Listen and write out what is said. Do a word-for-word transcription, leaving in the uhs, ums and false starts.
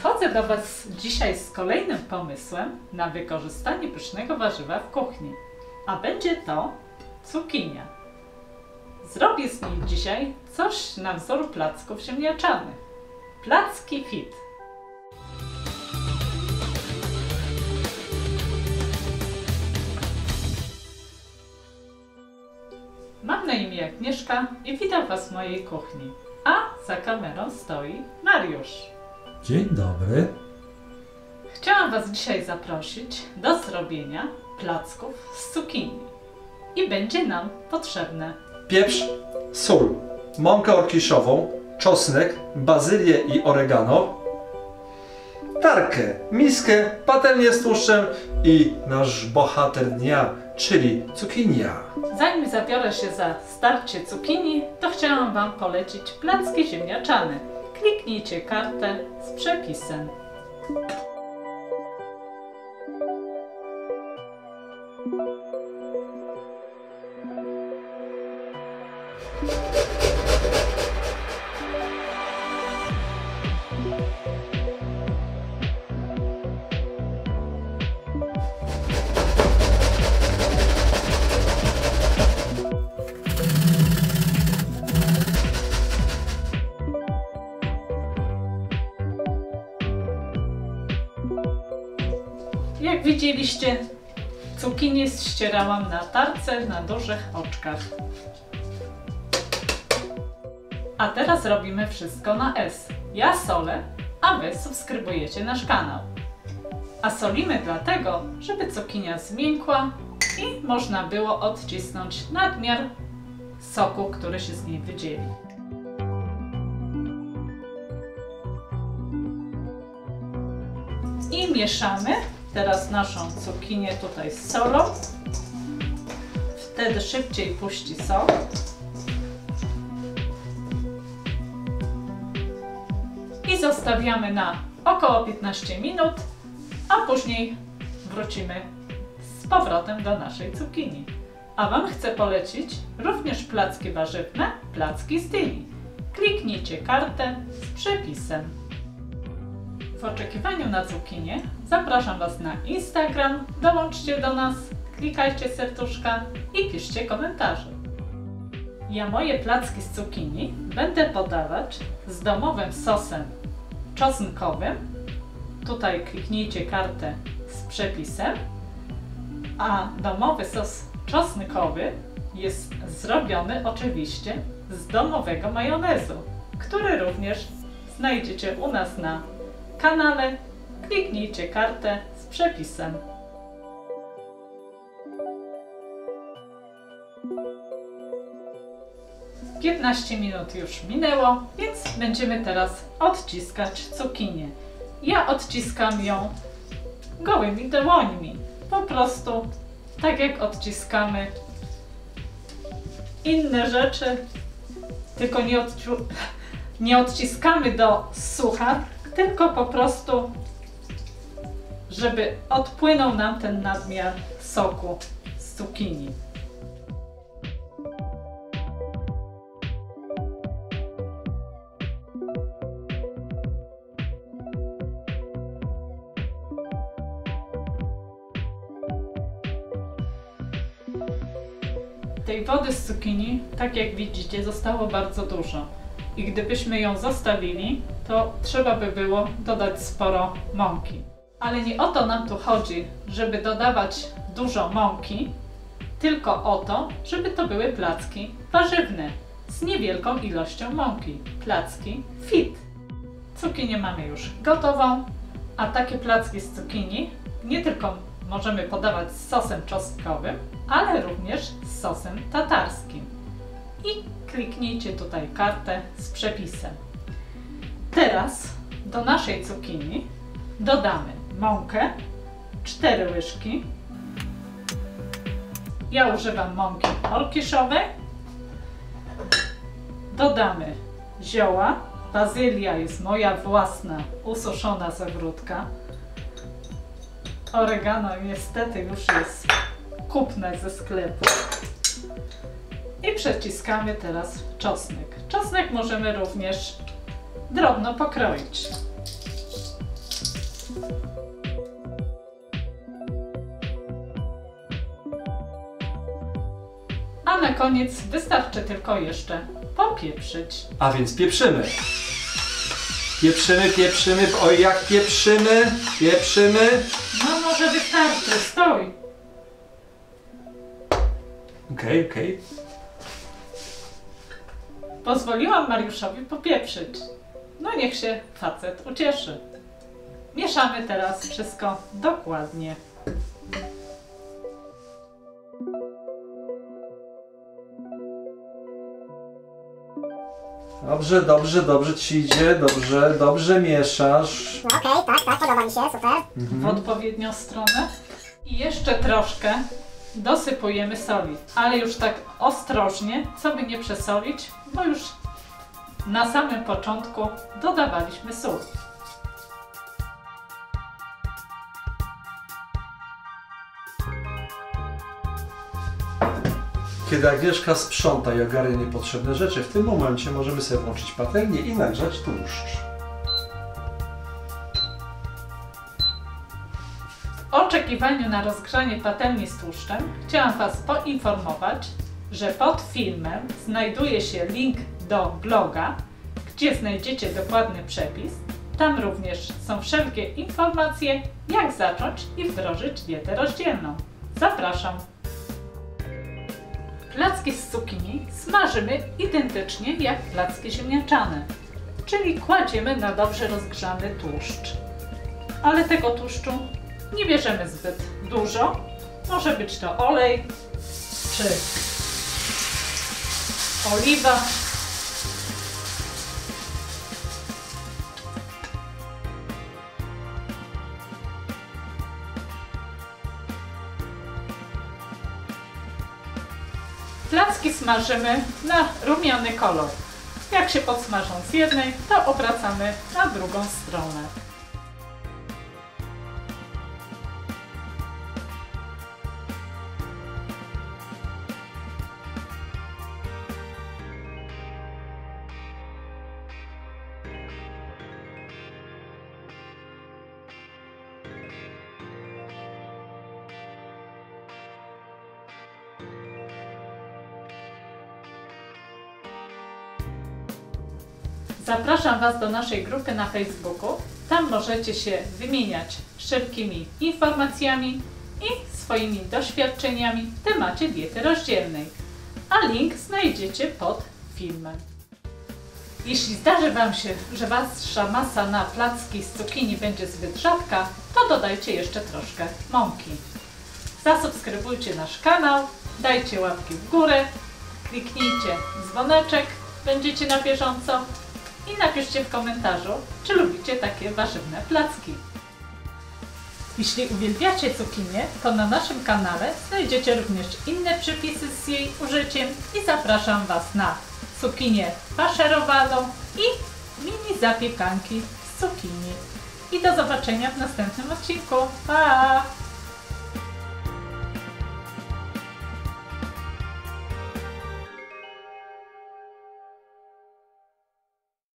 Przychodzę do Was dzisiaj z kolejnym pomysłem na wykorzystanie pysznego warzywa w kuchni, a będzie to cukinia. Zrobię z niej dzisiaj coś na wzór placków ziemniaczanych. Placki fit. Mam na imię Agnieszka i witam Was w mojej kuchni, a za kamerą stoi Mariusz. Dzień dobry. Chciałam Was dzisiaj zaprosić do zrobienia placków z cukinii. I będzie nam potrzebne Pieprz, sól, mąkę orkiszową, czosnek, bazylię i oregano, tarkę, miskę, patelnię z tłuszczem i nasz bohater dnia, czyli cukinia. Zanim zabiorę się za starcie cukinii, to chciałam Wam polecić placki ziemniaczane. Kliknijcie kartę z przepisem. Jak widzieliście, cukinię ścierałam na tarce na dużych oczkach. A teraz robimy wszystko na S. Ja solę, a Wy subskrybujecie nasz kanał. A solimy dlatego, żeby cukinia zmiękła i można było odcisnąć nadmiar soku, który się z niej wydzieli. I mieszamy teraz naszą cukinię tutaj z solą. Wtedy szybciej puści sok. I zostawiamy na około piętnaście minut, a później wrócimy z powrotem do naszej cukinii. A Wam chcę polecić również placki warzywne, placki z dyni. Kliknijcie kartę z przepisem. W oczekiwaniu na cukinię zapraszam Was na Instagram, dołączcie do nas, klikajcie serduszka i piszcie komentarze. Ja moje placki z cukinii będę podawać z domowym sosem czosnkowym. Tutaj kliknijcie kartę z przepisem. A domowy sos czosnkowy jest zrobiony oczywiście z domowego majonezu, który również znajdziecie u nas na kanale. Kliknijcie kartę z przepisem. piętnaście minut już minęło, więc będziemy teraz odciskać cukinię. Ja odciskam ją gołymi dłońmi. Po prostu tak jak odciskamy inne rzeczy, tylko nie, odciu nie odciskamy do sucha, tylko po prostu, żeby odpłynął nam ten nadmiar soku z cukinii. Tej wody z cukinii, tak jak widzicie, zostało bardzo dużo. I gdybyśmy ją zostawili, to trzeba by było dodać sporo mąki. Ale nie o to nam tu chodzi, żeby dodawać dużo mąki, tylko o to, żeby to były placki warzywne z niewielką ilością mąki. Placki fit. Cukinię mamy już gotową, a takie placki z cukinii nie tylko możemy podawać z sosem czosnkowym, ale również z sosem tatarskim. I kliknijcie tutaj kartę z przepisem. Teraz do naszej cukinii dodamy mąkę, cztery łyżki. Ja używam mąki orkiszowej. Dodamy zioła. Bazylia jest moja własna, ususzona z ogródka. Oregano niestety już jest kupne ze sklepu. I przeciskamy teraz czosnek. Czosnek możemy również drobno pokroić. koniec wystarczy tylko jeszcze popieprzyć. A więc pieprzymy. Pieprzymy, pieprzymy. Oj, jak pieprzymy, pieprzymy. No może wystarczy, stój. Okej, okay, okej. Okay. Pozwoliłam Mariuszowi popieprzyć. No niech się facet ucieszy. Mieszamy teraz wszystko dokładnie. Dobrze, dobrze, dobrze ci idzie, dobrze, dobrze mieszasz. No okej, okay, tak, tak, podoba mi się, super. Mhm. W odpowiednią stronę. I jeszcze troszkę dosypujemy soli, ale już tak ostrożnie, co by nie przesolić, bo już na samym początku dodawaliśmy sól. Kiedy Agnieszka sprząta i ogarnia niepotrzebne rzeczy, w tym momencie możemy sobie włączyć patelnię i nagrzać tłuszcz. W oczekiwaniu na rozgrzanie patelni z tłuszczem chciałam Was poinformować, że pod filmem znajduje się link do bloga, gdzie znajdziecie dokładny przepis. Tam również są wszelkie informacje, jak zacząć i wdrożyć dietę rozdzielną. Zapraszam! Placki z cukinii smażymy identycznie jak placki ziemniaczane, czyli kładziemy na dobrze rozgrzany tłuszcz. Ale tego tłuszczu nie bierzemy zbyt dużo. Może być to olej czy oliwa. Placki smażymy na rumiany kolor. Jak się podsmażą z jednej, to obracamy na drugą stronę. Zapraszam Was do naszej grupy na Facebooku. Tam możecie się wymieniać wszelkimi informacjami i swoimi doświadczeniami w temacie diety rozdzielnej. A link znajdziecie pod filmem. Jeśli zdarzy Wam się, że Wasza masa na placki z cukinii będzie zbyt rzadka, to dodajcie jeszcze troszkę mąki. Zasubskrybujcie nasz kanał, dajcie łapki w górę, kliknijcie dzwoneczek, będziecie na bieżąco. I napiszcie w komentarzu, czy lubicie takie warzywne placki. Jeśli uwielbiacie cukinię, to na naszym kanale znajdziecie również inne przepisy z jej użyciem i zapraszam Was na cukinię faszerowaną i mini zapiekanki z cukinii. I do zobaczenia w następnym odcinku. Pa!